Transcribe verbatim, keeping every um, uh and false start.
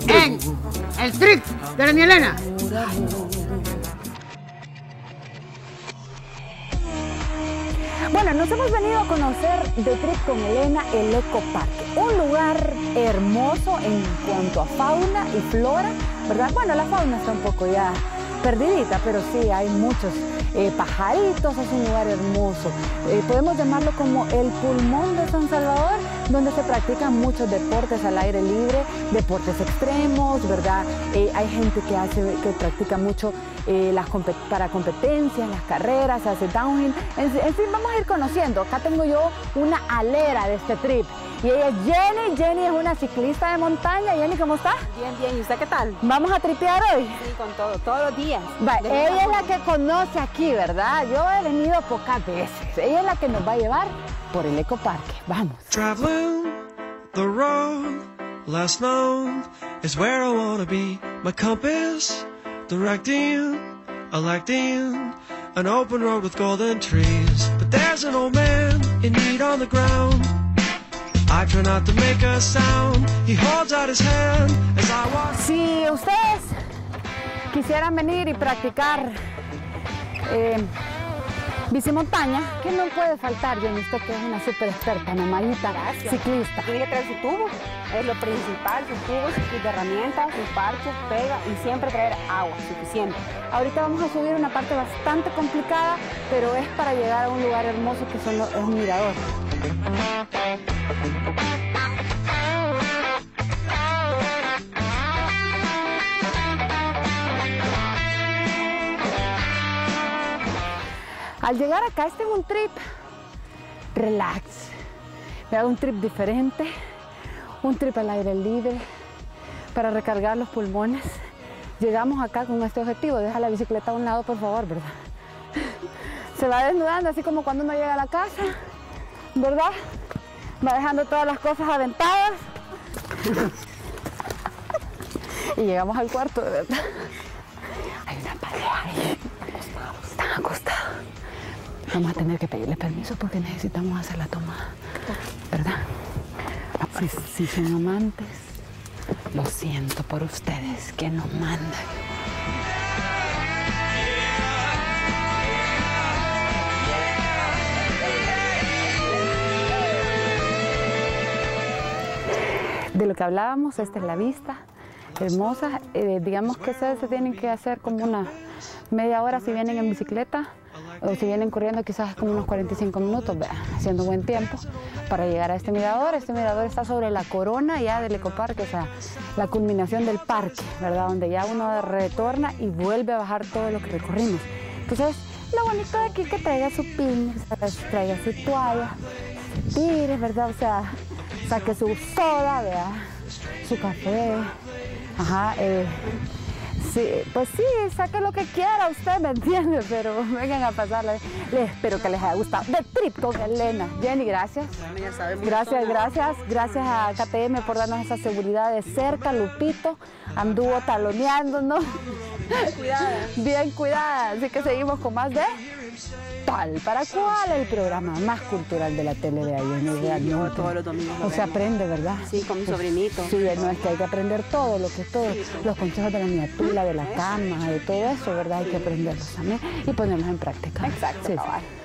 en el trip de Doña Elena. Bueno, nos hemos venido a conocer de trip con Elena el Ecoparque, un lugar hermoso en cuanto a fauna y flora, ¿verdad? Bueno, la fauna está un poco ya perdidita, pero sí hay muchos eh, pajaritos, es un lugar hermoso. Eh, podemos llamarlo como el pulmón de San Salvador, donde se practican muchos deportes al aire libre, deportes extremos, ¿verdad? Eh, hay gente que hace, que practica mucho eh, las compet para competencias, las carreras, se hace downhill. En, en fin, vamos a ir conociendo. Acá tengo yo una alera de este trip. Y ella es Jenny. Jenny es una ciclista de montaña. Jenny, ¿cómo está? Bien, bien. ¿Y usted qué tal? ¿Vamos a tripear hoy? Sí, con todo, todos los días. Va, ella es la que conoce aquí, ¿verdad? Yo he venido pocas veces. Ella es la que nos va a llevar por el Ecoparque. Vamos. Traveling the road less known is where I wanna be. My compass directing, electing an open road with golden trees. But there's an old man in need on the ground. I try not to make a sound. He holds out his hand as I walk. Si ustedes quisieran venir y practicar eh, bicimontaña, ¿qué no puede faltar, Jenny? Usted que es una súper experta, mamadita, ciclista. Tiene que traer su tubo, es lo principal, sus tubos, sus herramientas, sus parches, pega y siempre traer agua suficiente. Ahorita vamos a subir una parte bastante complicada, pero es para llegar a un lugar hermoso que son los, es un mirador. Al llegar acá, este es un trip relax, me hago un trip diferente, un trip al aire libre para recargar los pulmones. Llegamos acá con este objetivo, deja la bicicleta a un lado, por favor, ¿verdad? Se va desnudando, así como cuando uno llega a la casa, ¿verdad? Va dejando todas las cosas aventadas. Y llegamos al cuarto, de verdad. Hay una pareja ahí, están acostados. Vamos a tener que pedirle permiso porque necesitamos hacer la toma, ¿verdad? Si, si son amantes, lo siento por ustedes, que nos mandan. De lo que hablábamos, esta es la vista, hermosa. Eh, digamos que ustedes se tienen que hacer como una media hora si vienen en bicicleta. O si vienen corriendo quizás como unos cuarenta y cinco minutos, haciendo buen tiempo para llegar a este mirador. Este mirador está sobre la corona ya del Ecoparque, o sea, la culminación del parque, ¿verdad? Donde ya uno retorna y vuelve a bajar todo lo que recorrimos. Entonces, lo bonito de aquí es que traiga su pin, traiga su toalla, se tire, ¿verdad? O sea, saque su soda, ¿verdad? Su café, ajá, eh, sí, pues sí, saque lo que quiera usted, ¿me entiende? Pero vengan a pasarle. Les espero que les haya gustado. De trip con Elena. Jenny, gracias. Gracias, gracias. Gracias a K T M por darnos esa seguridad de cerca. Lupito anduvo taloneándonos. Bien cuidada. Bien cuidada. Así que seguimos con más de Tal para Cual, el programa más cultural de la tele de ahí. Sí, yo todos los domingos lo O se vemos. aprende, ¿verdad? Sí, con mi sobrinito. Sí, no, es que hay que aprender todo, lo que es todo, Sí, sí. los consejos de la miniatura, de la cama, de todo eso, ¿verdad? Hay que aprenderlos también y ponerlos en práctica. Exacto, Sí, sí. cabal.